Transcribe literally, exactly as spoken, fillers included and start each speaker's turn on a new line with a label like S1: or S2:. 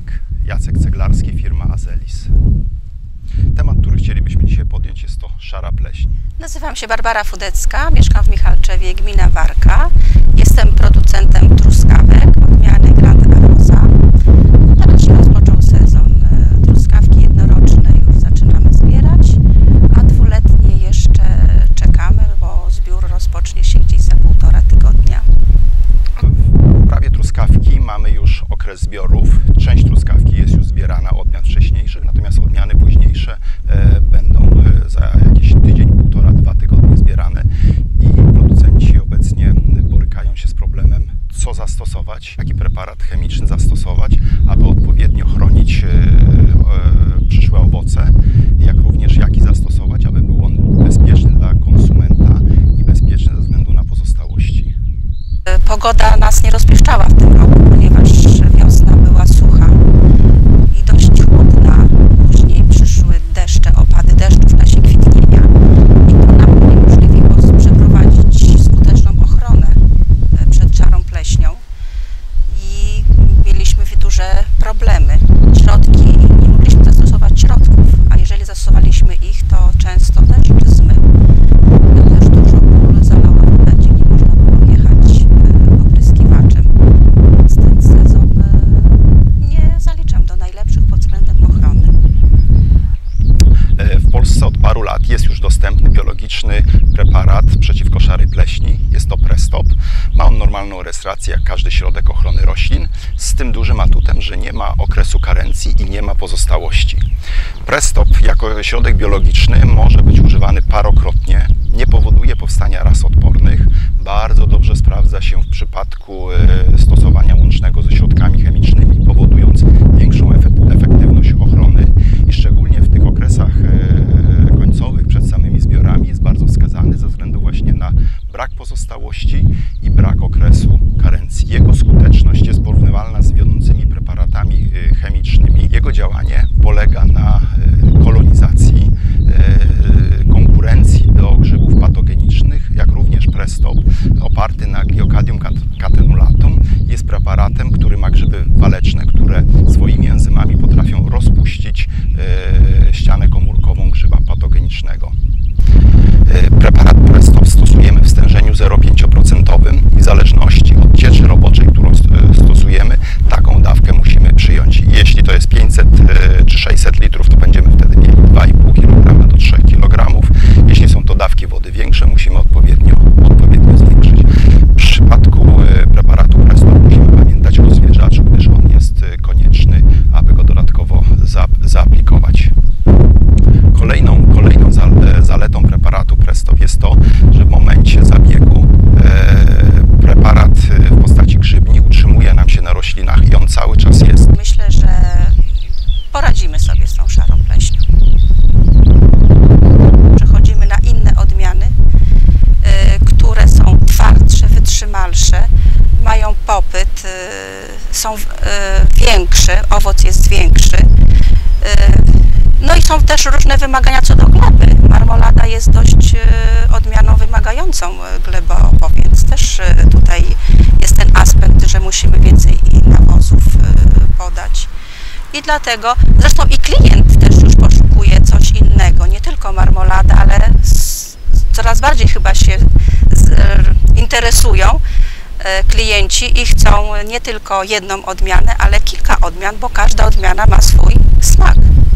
S1: Jacek, Jacek Ceglarski, firma Azelis. Temat, który chcielibyśmy dzisiaj podjąć, jest to szara pleśń.
S2: Nazywam się Barbara Fudecka, mieszkam w Michalczewie, gmina Warka. Jestem producentem truskawek odmiany Grand Arosa. Teraz się rozpoczął sezon truskawki jednoroczne, już zaczynamy zbierać, a dwuletnie jeszcze czekamy, bo zbiór rozpocznie się gdzieś za półtora tygodnia.
S1: W uprawie truskawki mamy już okres zbiorów. Część truskawki jest już zbierana odmian wcześniejszych, natomiast odmiany późniejsze e, będą e, za jakiś tydzień, półtora, dwa tygodnie zbierane i producenci obecnie borykają się z problemem, co zastosować, jaki preparat chemiczny zastosować, aby odpowiednio chronić e, e, przyszłe owoce, jak również jaki zastosować, aby był on bezpieczny dla konsumenta i bezpieczny ze względu na pozostałości.
S2: Pogoda nas nie rozpieszczała w tym roku, ponieważ wiosna była sucha i dość chłodna. Później przyszły deszcze, opady deszczu w czasie kwitnienia i to nam uniemożliwiło przeprowadzić skuteczną ochronę przed szarą pleśnią i mieliśmy duże problemy. Środki, nie mogliśmy zastosować środków, a jeżeli zastosowaliśmy ich, to często deszcz zmył. Też dużo pól zalała woda, gdzie nie można było jechać opryskiwaczem. Więc ten sezon nie zaliczam do najlepszych pod względem ochrony.
S1: W Polsce od paru lat jest już dostępny biologiczny preparat przeciwko szarej pleśni. Jest to Prestop. Ma on normalną rejestrację jak każdy środek ochrony roślin, z tym dużym atutem, że nie ma okresu karencji i nie ma pozostałości. Prestop jako środek biologiczny może być używany parokrotnie, nie powoduje powstania ras odpornych, bardzo dobrze sprawdza się w przypadku stosowania łącznego ze środkami chemicznymi, powodując większą efektywność ochrony i szczególnie w tych okresach końcowych przed samymi zbiorami jest bardzo wskazany ze względu właśnie na brak pozostałości i brak okresu karencji. Jego skuteczność jest porównywalna z wiodącymi preparatami chemicznymi. Jego działanie polega na kolonizacji, konkurencji do grzybów patogenicznych, jak również Prestop, oparty na Gliocadium catenulatum, jest preparatem, który ma grzyby waleczne, które swoimi enzymami potrafią rozpuścić ścianę komórkową grzyba patogenicznego. Preparat Prestop stosujemy w stężeniu zero przecinek pięć procent i w zależności od cieczy roboczej, którą stosujemy, taką dawkę musimy przyjąć. Jeśli to jest pięćset czy sześćset litrów, to będziemy wtedy mieli dwa i pół kilograma do trzech kilogramów. Jeśli są to dawki wody większe, musimy odpowiednio, odpowiednio zwiększyć. W przypadku preparatu Prestop musimy pamiętać o zwierzaczu, gdyż on jest konieczny, aby go dodatkowo za, zaaplikować. Kolejną, kolejną zaletą preparatu Prestop jest to, że w momencie zabiegu e, preparat w postaci grzybni utrzymuje nam się na roślinach i on cały czas jest.
S2: Myślę, że poradzimy sobie z tą szarą pleśnią. Przechodzimy na inne odmiany, e, które są twardsze, wytrzymalsze, mają popyt, e, są e, większe, owoc jest większy. E, No i są też różne wymagania co do gleby. Marmolada jest dość odmianą wymagającą glebowo, więc też tutaj jest ten aspekt, że musimy więcej nawozów podać. I dlatego, zresztą i klient też już poszukuje coś innego, nie tylko marmolada, ale coraz bardziej chyba się interesują klienci i chcą nie tylko jedną odmianę, ale kilka odmian, bo każda odmiana ma swój smak.